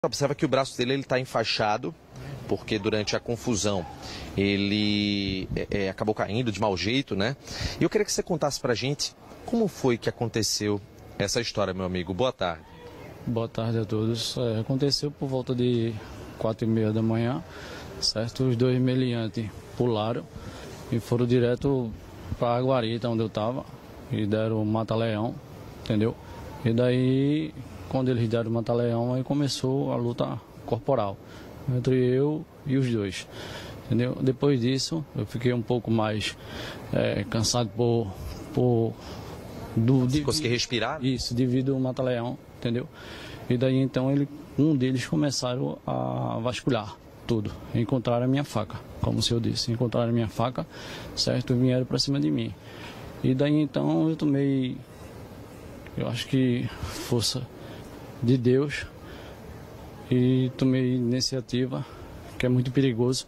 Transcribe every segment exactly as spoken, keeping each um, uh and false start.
Observa que o braço dele está enfaixado, porque durante a confusão ele é, é, acabou caindo de mau jeito, né? E eu queria que você contasse pra gente como foi que aconteceu essa história, meu amigo. Boa tarde. Boa tarde a todos. É, aconteceu por volta de quatro e meia da manhã, certo? Os dois meliantes pularam e foram direto para a guarita onde eu estava e deram mata-leão, entendeu? E daí, quando eles deram mata-leão, aí começou a luta corporal entre eu e os dois, entendeu? Depois disso, eu fiquei um pouco mais é, cansado por... por do, Você conseguiu respirar? Isso, devido ao mata-leão, entendeu? E daí, então, ele, um deles começaram a vasculhar tudo, encontraram a minha faca, como o senhor disse, encontraram a minha faca, certo? E vieram para cima de mim. E daí, então, eu tomei, eu acho que força de Deus, e tomei iniciativa, que é muito perigoso,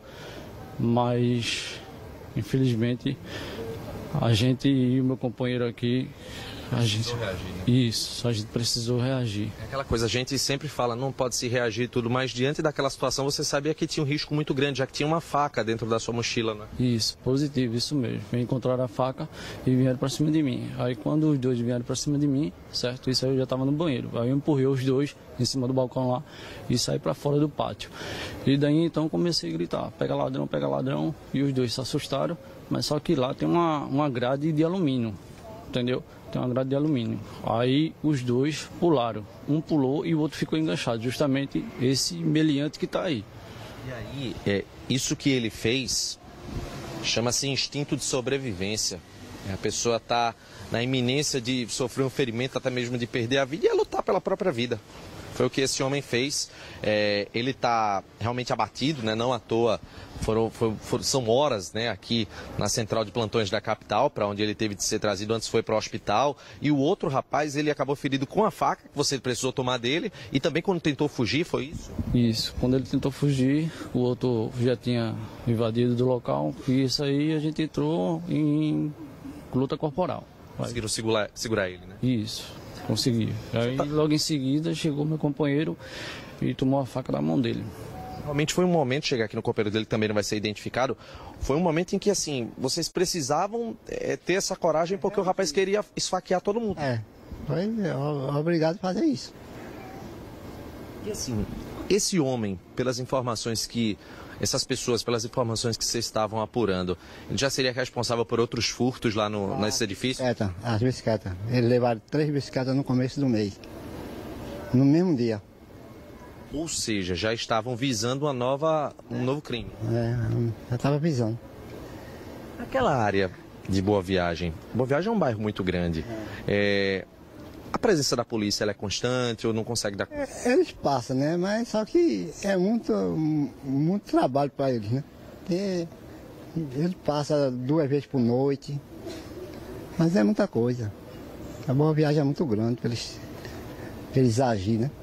mas infelizmente a gente e o meu companheiro aqui, a gente, reagir, né? Isso, a gente precisou reagir. É aquela coisa, a gente sempre fala, não pode se reagir e tudo, mas diante daquela situação você sabia que tinha um risco muito grande, já que tinha uma faca dentro da sua mochila, né? Isso, positivo, isso mesmo. Encontraram a faca e vieram para cima de mim. Aí quando os dois vieram para cima de mim, certo? Isso aí eu já estava no banheiro. Aí eu empurrei os dois em cima do balcão lá e saí para fora do pátio. E daí então comecei a gritar, pega ladrão, pega ladrão. E os dois se assustaram, mas só que lá tem uma, uma grade de alumínio, entendeu? Tem uma grade de alumínio. Aí os dois pularam. Um pulou e o outro ficou enganchado. Justamente esse meliante que está aí. E aí, é, isso que ele fez chama-se instinto de sobrevivência. A pessoa está na iminência de sofrer um ferimento, até mesmo de perder a vida, e é lutar pela própria vida. Foi o que esse homem fez. É, ele está realmente abatido, né? Não à toa. Foram, foram, foram, são horas, né, aqui na central de plantões da capital, para onde ele teve de ser trazido, antes foi para o hospital. E o outro rapaz, ele acabou ferido com a faca, que você precisou tomar dele, e também quando tentou fugir, foi isso? Isso, quando ele tentou fugir, o outro já tinha invadido do local, e isso aí a gente entrou em luta corporal. Conseguiram segurar, segurar ele, né? Isso, consegui. Aí logo em seguida chegou meu companheiro e tomou a faca da mão dele. Realmente foi um momento, chegar aqui no companheiro dele, que também não vai ser identificado, foi um momento em que, assim, vocês precisavam é, ter essa coragem porque o rapaz queria esfaquear todo mundo. É, foi obrigado a fazer isso. E assim, esse homem, pelas informações que, essas pessoas, pelas informações que vocês estavam apurando, ele já seria responsável por outros furtos lá no, ah, nesse edifício? Bicicleta, as bicicletas. Eles levaram três bicicletas no começo do mês, no mesmo dia. Ou seja, já estavam visando uma nova, um novo crime. É, já estava visando. Aquela área de Boa Viagem, Boa Viagem é um bairro muito grande. É, a presença da polícia ela é constante ou não consegue dar... É, eles passam, né? Mas só que é muito, muito trabalho para eles, né? E eles passam duas vezes por noite, mas é muita coisa. A Boa Viagem é muito grande para eles, pra eles agirem, né?